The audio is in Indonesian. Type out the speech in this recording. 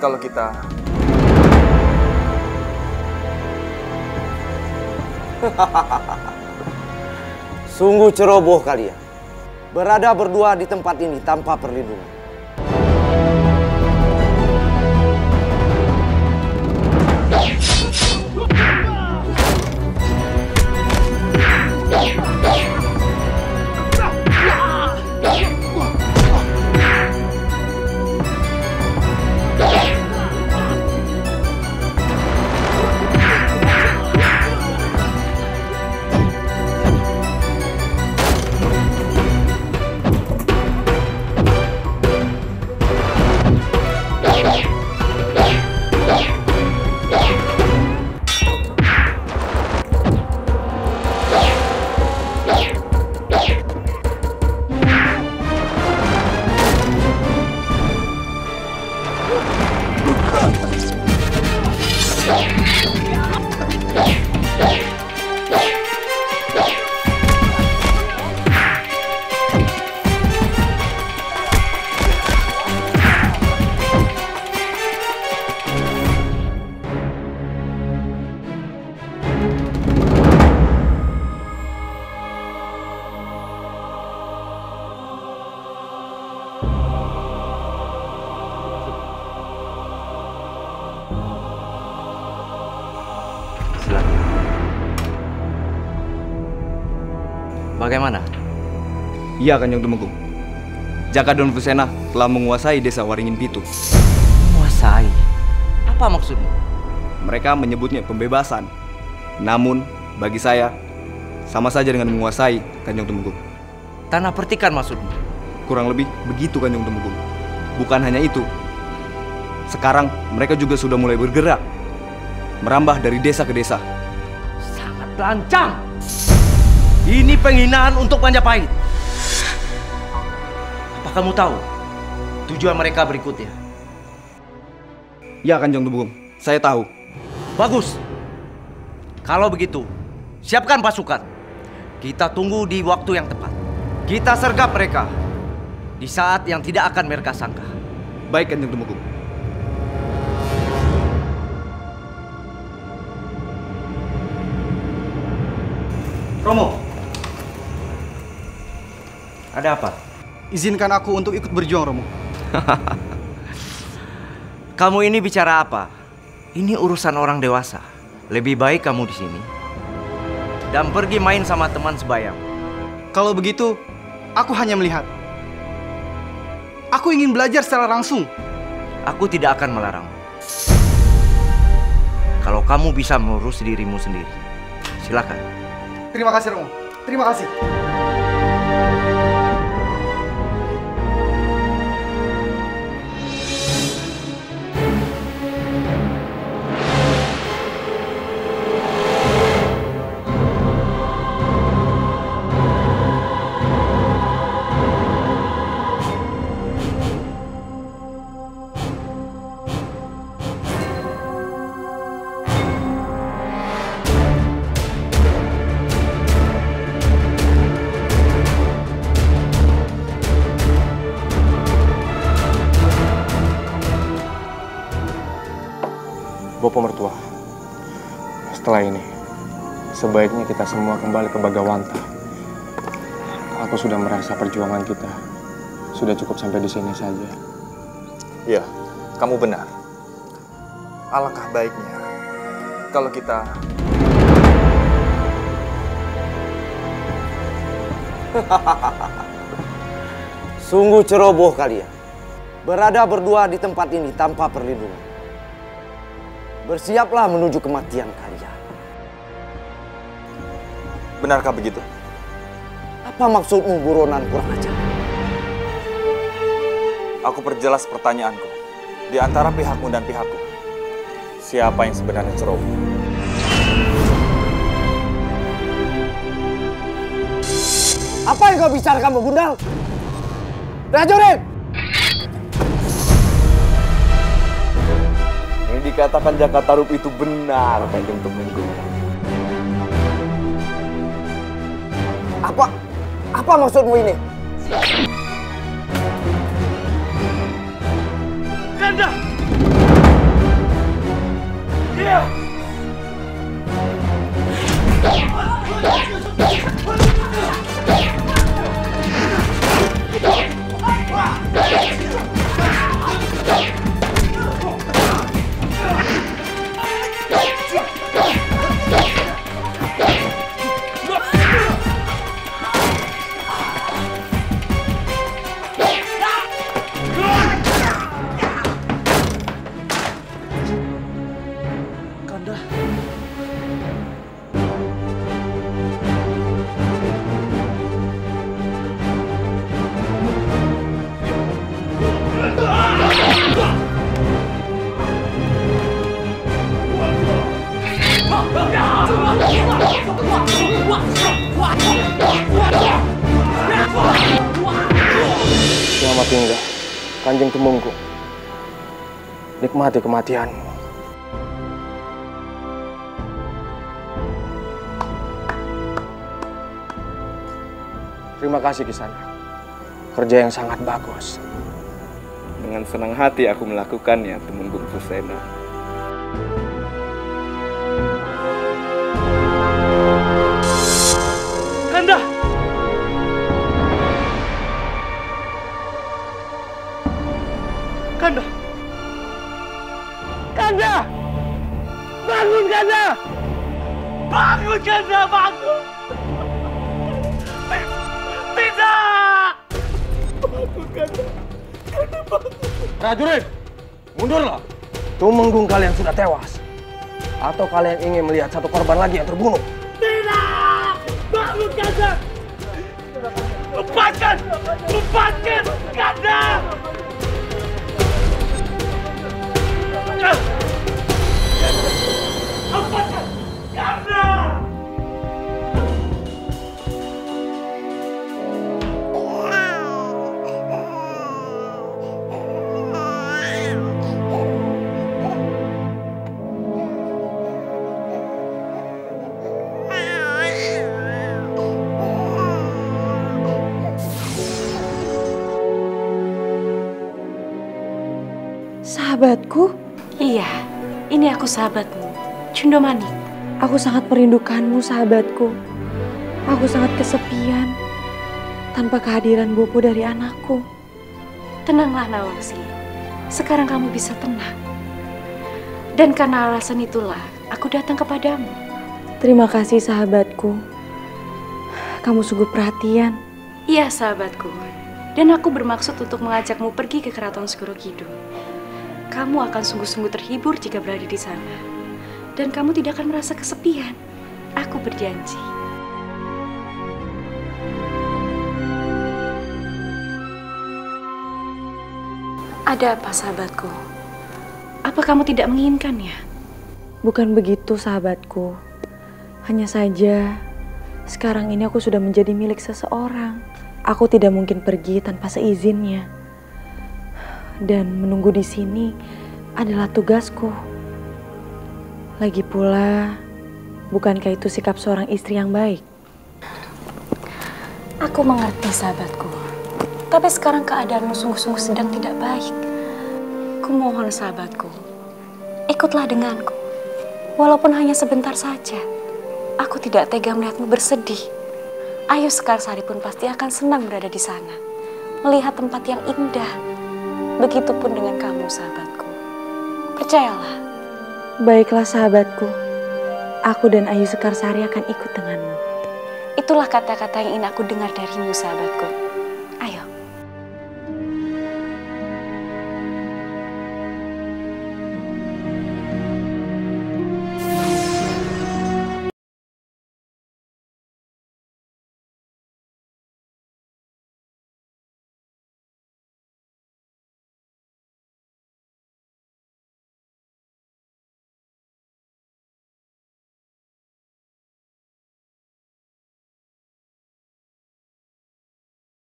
kalau kita Sungguh ceroboh kalian. Berada berdua di tempat ini tanpa perlindungan. Bagaimana? Iya, Kanjeng Tumenggung. Jaka dan Fusena telah menguasai desa Waringin Pitu. Menguasai? Apa maksudmu? Mereka menyebutnya pembebasan. Namun, bagi saya, sama saja dengan menguasai, Kanjeng Tumenggung. Tanah Pertikan maksudmu? Kurang lebih begitu, Kanjeng Tumenggung. Bukan hanya itu. Sekarang mereka juga sudah mulai bergerak. Merambah dari desa ke desa. Sangat lancang! Ini penghinaan untuk Majapahit. Apa kamu tahu tujuan mereka berikutnya? Ya, Kanjeng Tumenggung. Saya tahu. Bagus. Kalau begitu, siapkan pasukan. Kita tunggu di waktu yang tepat. Kita sergap mereka di saat yang tidak akan mereka sangka. Baik, Kanjeng Tumenggung. Romo, ada apa? izinkan aku untuk ikut berjuang, Romo. Kamu ini bicara apa? Ini urusan orang dewasa. Lebih baik kamu di sini dan pergi main sama teman sebayam. Kalau begitu, aku hanya melihat. Aku ingin belajar secara langsung. Aku tidak akan melarang. Kalau kamu bisa mengurus dirimu sendiri, silakan. Terima kasih, Romo. Terima kasih. Bapak mertua, setelah ini sebaiknya kita semua kembali ke Bagawanta. Aku sudah merasa perjuangan kita sudah cukup sampai di sini saja. Ya, kamu benar. Alangkah baiknya kalau kita Sungguh ceroboh kalian. Berada berdua di tempat ini tanpa perlindungan. Bersiaplah menuju kematian kalian. benarkah begitu? Apa maksudmu, buronan kurang ajar? Aku perjelas pertanyaanku. Di antara pihakmu dan pihakku, siapa yang sebenarnya ceroboh? Apa yang kau bicarakan, Gundal? Prajurit! Yang dikatakan Jaka Tarub itu benar, Kanjeng Tumenggung. Apa maksudmu ini? Ganda! Selamat tinggal, Kanjeng Tumenggung. Nikmati kematianmu. Terima kasih Kisana. Kerja yang sangat bagus. Dengan senang hati aku melakukannya, Tumenggung Fusena. Kanda! Kanda! Kanda! Bangun Kanda! Bangun Kanda, bangun! Tidak! Bangun Kanda! Kanda bangun! Prajurit, mundurlah. Tumenggung kalian sudah tewas. Atau kalian ingin melihat satu korban lagi yang terbunuh? Tidak! Bangun Kanda! Lepaskan! Lepaskan! Kanda! Lepaskan! Kanda! Sahabatku? Iya, ini aku sahabatmu, Cundomanik. Aku sangat merindukanmu, sahabatku. Aku sangat kesepian tanpa kehadiran Bopo dari anakku. Tenanglah Nawangsi, sekarang kamu bisa tenang. Dan karena alasan itulah aku datang kepadamu. Terima kasih, sahabatku. Kamu sungguh perhatian. Iya, sahabatku. Dan aku bermaksud untuk mengajakmu pergi ke Keraton Segoro Kidul. Kamu akan sungguh-sungguh terhibur jika berada di sana. Dan kamu tidak akan merasa kesepian. Aku berjanji. Ada apa, sahabatku? Apa kamu tidak menginginkannya? Bukan begitu, sahabatku. Hanya saja, sekarang ini aku sudah menjadi milik seseorang. Aku tidak mungkin pergi tanpa seizinnya. Dan menunggu di sini adalah tugasku. Lagi pula, bukankah itu sikap seorang istri yang baik? Aku mengerti, sahabatku. Tapi sekarang keadaanmu sungguh-sungguh sedang tidak baik. Kumohon, sahabatku, ikutlah denganku. Walaupun hanya sebentar saja. Aku tidak tega melihatmu bersedih. Ayu Sekarsari pun pasti akan senang berada di sana. Melihat tempat yang indah. Begitupun dengan kamu, sahabatku. Percayalah. Baiklah, sahabatku. Aku dan Ayu Sekarsari akan ikut denganmu. Itulah kata-kata yang ingin aku dengar darimu, sahabatku. Ayo.